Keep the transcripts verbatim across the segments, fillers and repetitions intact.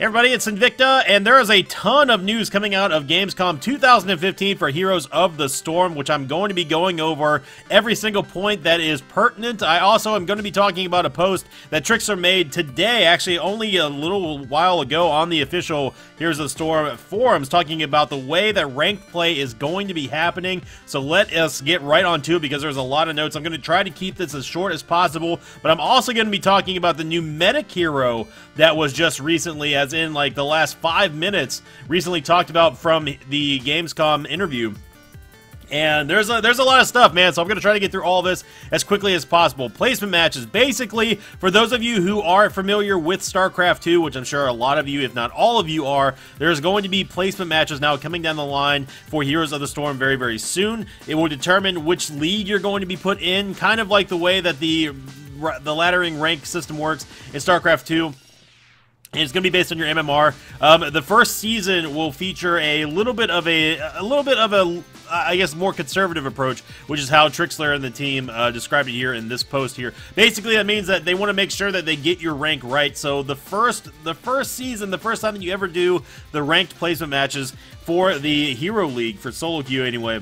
Hey everybody, it's Invicta, and there is a ton of news coming out of Gamescom two thousand fifteen for Heroes of the Storm, which I'm going to be going over every single point that is pertinent. I also am going to be talking about a post that Trickster made today, actually only a little while ago, on the official Heroes of the Storm forums, talking about the way that ranked play is going to be happening. So let us get right on to it, because there's a lot of notes. I'm going to try to keep this as short as possible, but I'm also going to be talking about the new medic hero that was just recently, as in like the last five minutes, recently talked about from the Gamescom interview. And there's a, there's a lot of stuff, man, so I'm going to try to get through all this as quickly as possible. Placement matches. Basically, for those of you who are familiar with StarCraft two, which I'm sure a lot of you, if not all of you are, there's going to be placement matches now coming down the line for Heroes of the Storm very, very soon. It will determine which league you're going to be put in, kind of like the way that the, the laddering rank system works in StarCraft two. And it's going to be based on your M M R. Um, the first season will feature a little bit of a, a little bit of a, I guess, more conservative approach, which is how Trixler and the team uh, described it here in this post here. Basically, that means that they want to make sure that they get your rank right. So the first, the first season, the first time that you ever do the ranked placement matches for the Hero League, for solo queue anyway,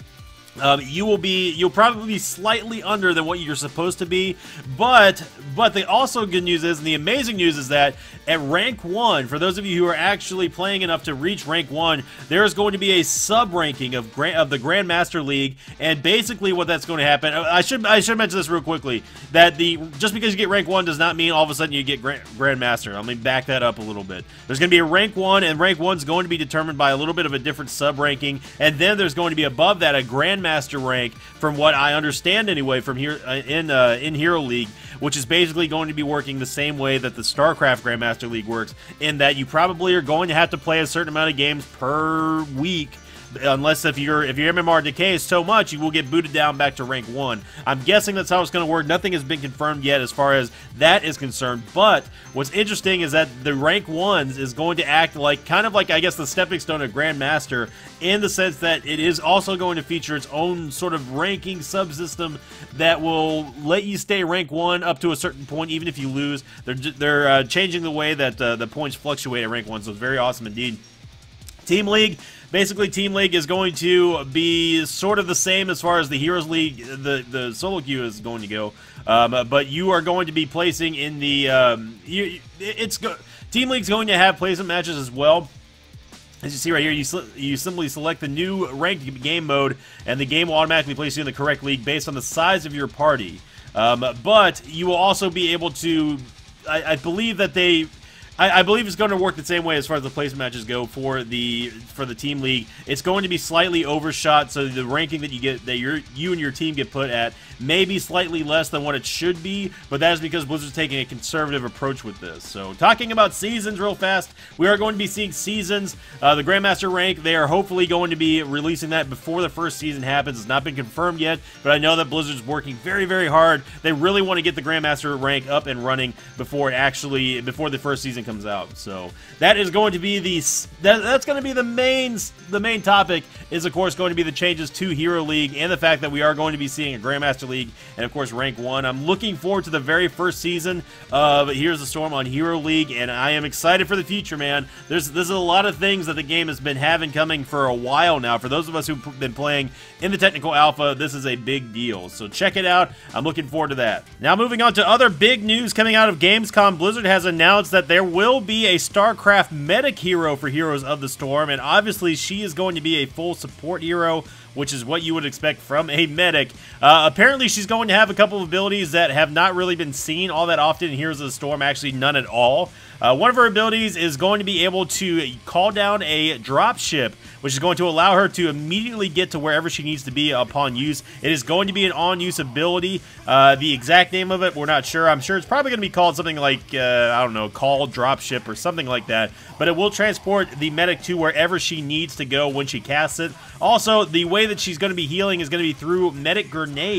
Um, you will be, you'll probably be slightly under than what you're supposed to be, but, but the also good news is, and the amazing news is that at rank one, for those of you who are actually playing enough to reach rank one, there is going to be a sub-ranking of Grand, of the Grandmaster League, and basically what that's going to happen, I should, I should mention this real quickly, that the, just because you get rank one does not mean all of a sudden you get Grand, Grandmaster. Let me back that up a little bit. There's going to be a rank one, and rank one is going to be determined by a little bit of a different sub-ranking, and then there's going to be above that a Grandmaster Master rank, from what I understand anyway, from here uh, in uh, in Hero League, which is basically going to be working the same way that the StarCraft Grandmaster League works, in that you probably are going to have to play a certain amount of games per week. Unless if your if your M M R decays so much, you will get booted down back to rank one. I'm guessing that's how it's going to work. Nothing has been confirmed yet as far as that is concerned. But what's interesting is that the rank ones is going to act like, kind of like, I guess, the stepping stone of Grandmaster, in the sense that it is also going to feature its own sort of ranking subsystem that will let you stay rank one up to a certain point, even if you lose. They're they're uh, changing the way that uh, the points fluctuate at rank one, so it's very awesome indeed. Team League. Basically, Team League is going to be sort of the same as far as the Heroes League, the, the solo queue is going to go. Um, but you are going to be placing in the... Um, you, it's go Team League's going to have placement matches as well. As you see right here, you, you simply select the new ranked game mode, and the game will automatically place you in the correct league based on the size of your party. Um, but you will also be able to... I, I believe that they... I, I believe it's going to work the same way as far as the placement matches go for the for the Team League. It's going to be slightly overshot, so the ranking that you get that you you and your team get put at may be slightly less than what it should be, but that is because Blizzard's taking a conservative approach with this. So, talking about seasons real fast, we are going to be seeing seasons. Uh, the Grandmaster rank, they are hopefully going to be releasing that before the first season happens. It's not been confirmed yet, but I know that Blizzard's working very, very hard. They really want to get the Grandmaster rank up and running before it actually before the first season comes out. So that is going to be the that, that's going to be the main the main topic, is of course going to be the changes to Hero League, and the fact that we are going to be seeing a Grandmaster League and of course rank one. I'm looking forward to the very first season of Heroes of the Storm on Hero League, and I am excited for the future, man. There's there's a lot of things that the game has been having coming for a while now. For those of us who've been playing in the technical alpha, this is a big deal. So check it out. I'm looking forward to that. Now moving on to other big news coming out of Gamescom, Blizzard has announced that there will will be a StarCraft medic hero for Heroes of the Storm, and obviously she is going to be a full support hero, which is what you would expect from a medic. Uh, apparently she's going to have a couple of abilities that have not really been seen all that often in Heroes of the Storm, actually none at all. Uh, one of her abilities is going to be able to call down a dropship, which is going to allow her to immediately get to wherever she needs to be upon use. It is going to be an on-use ability. Uh, the exact name of it, we're not sure. I'm sure it's probably going to be called something like, uh, I don't know, call dropship or something like that. But it will transport the medic to wherever she needs to go when she casts it. Also, the way that she's going to be healing is going to be through medic grenades.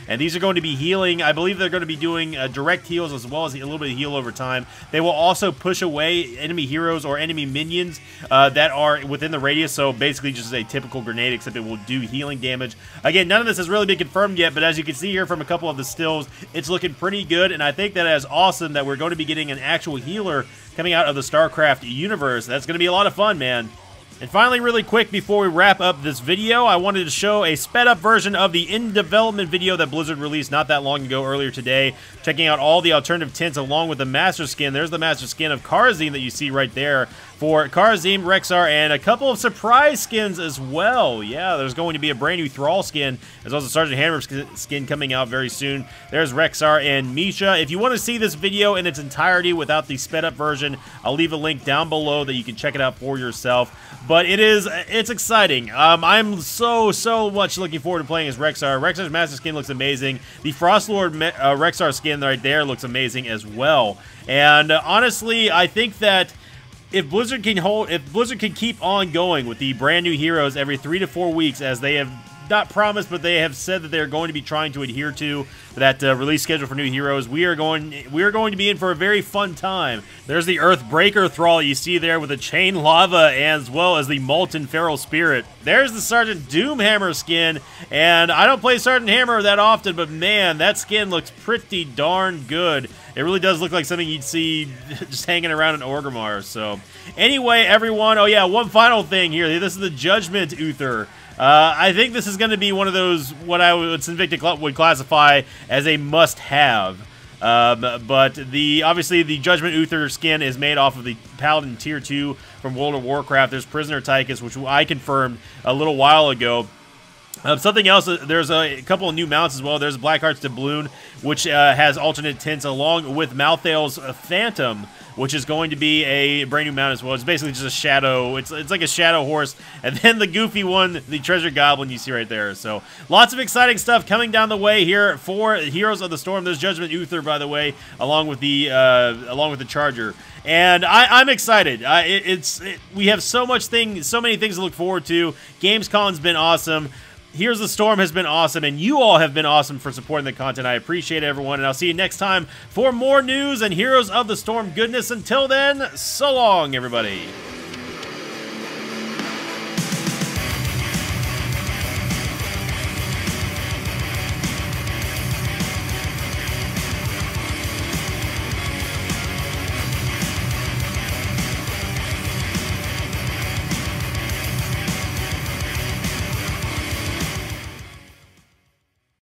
and these are going to be healing. I believe they're going to be doing uh, direct heals as well as a little bit of heal over time. They will also push away enemy heroes or enemy minions uh, that are within the radius, so basically just a typical grenade, except it will do healing damage. Again, none of this has really been confirmed yet, but as you can see here from a couple of the stills, it's looking pretty good, and I think that is awesome that we're going to be getting an actual healer coming out of the StarCraft universe. That's going to be a lot of fun, man. And finally, really quick, before we wrap up this video, I wanted to show a sped-up version of the in-development video that Blizzard released not that long ago, earlier today, checking out all the alternative tints along with the Master Skin. There's the Master Skin of Kharazim that you see right there for Kharazim, Rexxar, and a couple of surprise skins as well. Yeah, there's going to be a brand new Thrall skin, as well as a Sergeant Hammer skin coming out very soon. There's Rexxar and Misha. If you want to see this video in its entirety without the sped-up version, I'll leave a link down below that you can check it out for yourself. But it is, it's exciting. Um, I'm so, so much looking forward to playing as Rexxar. Rexxar's Master Skin looks amazing. The Frostlord uh, Rexxar skin right there looks amazing as well. And uh, honestly, I think that if Blizzard can hold, if Blizzard can keep on going with the brand new heroes every three to four weeks, as they have not promised, but they have said that they're going to be trying to adhere to that uh, release schedule for new heroes, we are going we are going to be in for a very fun time. There's the Earthbreaker Thrall you see there with the Chain Lava, as well as the Molten Feral Spirit. There's the Sergeant Doomhammer skin, and I don't play Sergeant Hammer that often, but man, that skin looks pretty darn good. It really does look like something you'd see just hanging around in Orgrimmar. So, anyway, everyone, oh yeah, one final thing here. This is the Judgment Uther. Uh, I think this is going to be one of those, what I would, Sinvicta would classify as a must-have. Um, but the obviously the Judgment Uther skin is made off of the Paladin Tier two from World of Warcraft. There's Prisoner Tychus, which I confirmed a little while ago. Um, something else, there's a couple of new mounts as well. There's Blackheart's Doubloon, which uh, has alternate tints, along with Malthael's Phantom, which is going to be a brand new mount as well. It's basically just a shadow. It's, it's like a shadow horse. And then the goofy one, the Treasure Goblin you see right there. So lots of exciting stuff coming down the way here for Heroes of the Storm. There's Judgment Uther, by the way, along with the uh, along with the Charger. And I, I'm excited. I, it, it's it, we have so much thing, so many things to look forward to. Gamescom's been awesome. Here's the Storm has been awesome, and you all have been awesome for supporting the content. I appreciate it, everyone, and I'll see you next time for more news and Heroes of the Storm goodness. Until then, so long, everybody.